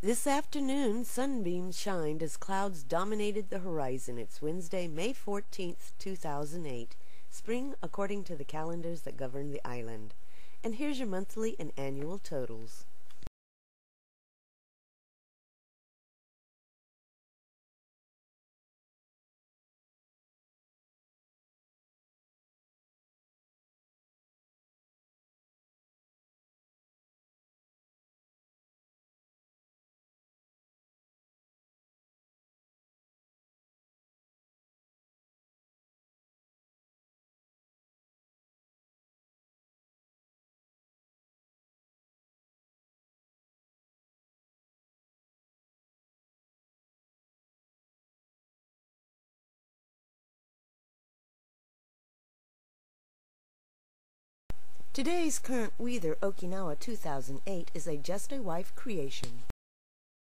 This afternoon, sunbeams shined as clouds dominated the horizon. It's Wednesday, May 14th, 2008, spring according to the calendars that govern the island. And here's your monthly and annual totals. Today's current WE-ther Okinawa 2008 is a Just a Wife creation.